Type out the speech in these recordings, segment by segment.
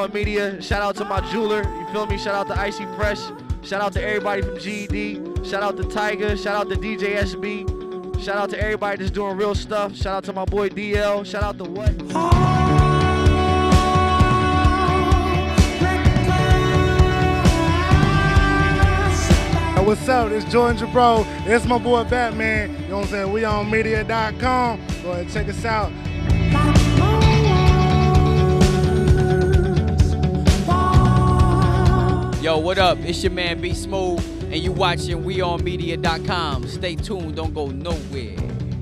On Media. Shout out to my jeweler. You feel me? Shout out to Icy Fresh. Shout out to everybody from GED. Shout out to Tyga. Shout out to DJ SB. Shout out to everybody that's doing real stuff. Shout out to my boy DL. Shout out to What? What's up? It's Jordan Jabro. It's my boy Batman. You know what I'm saying? WeOnMedia.com. Go ahead and check us out. Yo, what up? It's your man B Smooth, and you watching WeOnMedia.com. Stay tuned, don't go nowhere.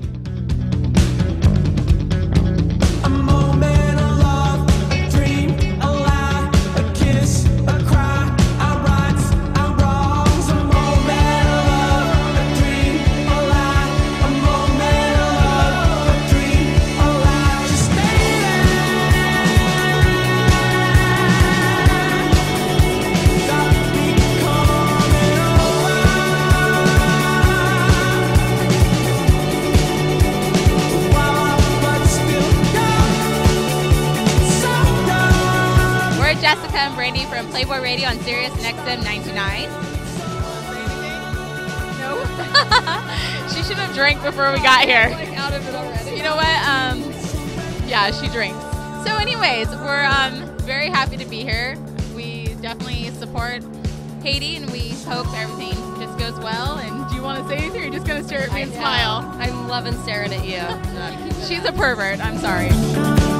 Jessica and Brandy from Playboy Radio on Sirius XM 99. No. She should have drank before we got here. Like out of it already. You know what? Yeah, she drinks. So anyways, we're very happy to be here. We definitely support Haiti, and we hope everything just goes well. And do you want to say anything, or you're just going to stare at me and smile? I'm loving staring at you. She's a pervert. I'm sorry.